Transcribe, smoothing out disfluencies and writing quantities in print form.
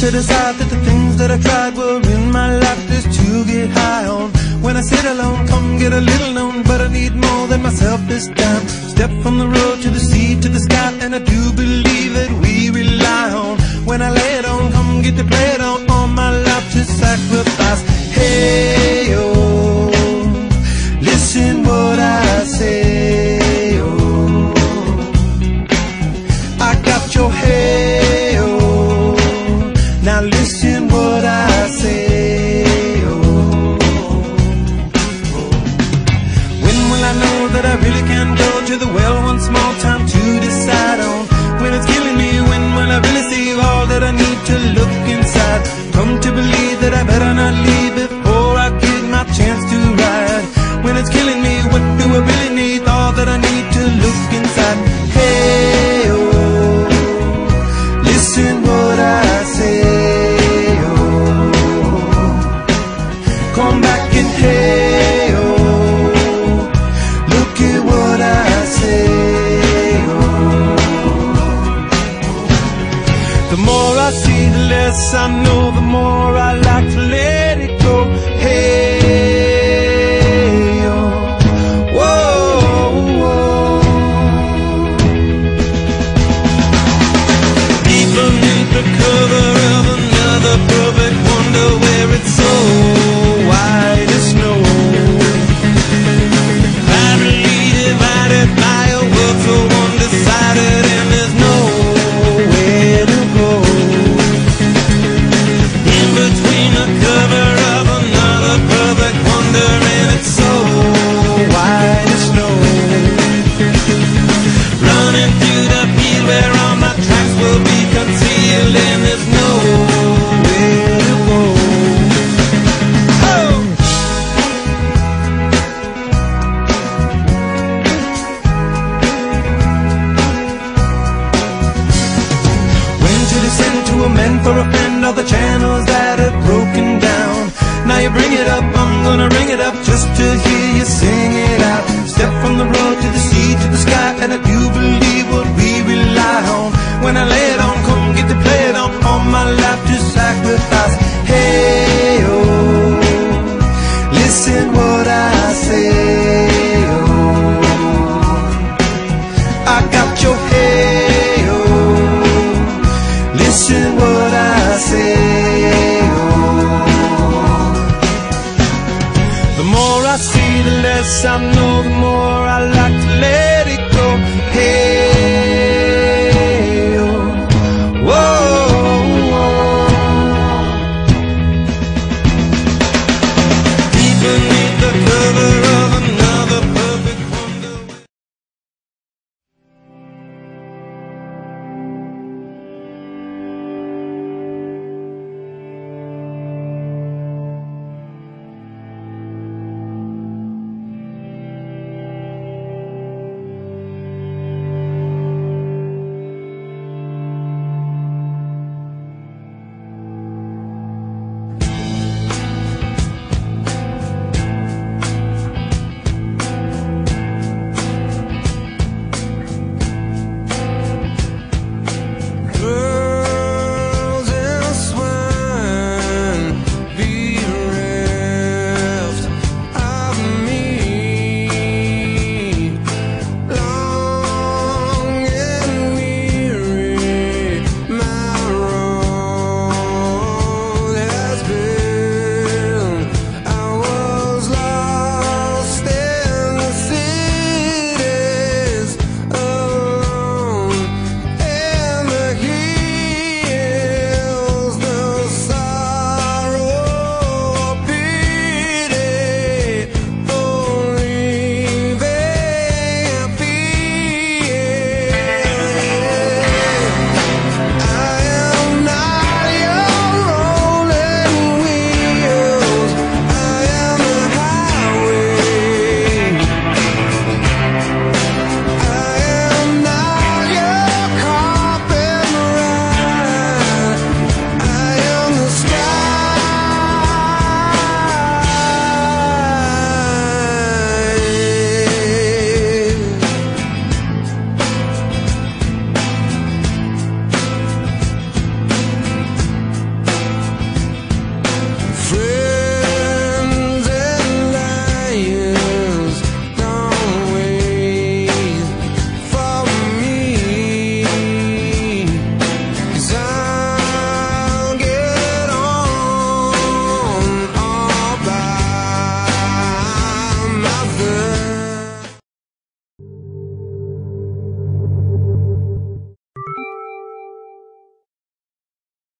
to decide that the things that I tried were in my life just to get high on. When I sit alone, come get a little known, but I need more than myself this time. Step from the road to the sea to the sky, and I do believe that we rely on. When I lay it on, come get to play it on, all my life to sacrifice. Hey, oh, listen what I say, oh, I got your hey, oh, now listen what I say, oh. When will I know that I really can go to the well one small time to decide on? When it's killing me, when will I really see all that I need to look inside? Come to believe that I better not leave before I get my chance to ride. When it's killing me, what do I really need? All that I need to look inside. Hey, oh, listen what I say, oh, come back and hey, oh, look at what I say, oh. The more I see, the less I know, the more I like to let it go. Hey, oh, whoa, whoa. Deep beneath the cover of another perfect wonder, where it's so white as snow, finally divided by a world so undecided, and there's nowhere to go. In between the cover of another perfect wonder, and it's so white as snow, running through the field where all my tracks will be concealed, and there's nowhere to go. Oh! When to descend to amend for a friend all the channels that have broken down. Now you bring it up, I'm gonna ring it up just to hear you sing it out. Step from the road to the sea to the sky, and I do believe what we rely on. When I lay it on, come get to play it on, all my life to sacrifice. Hey, oh, listen what I say, oh, I got your hey, oh, listen what I say, oh. The more I see, the less I know, the more I like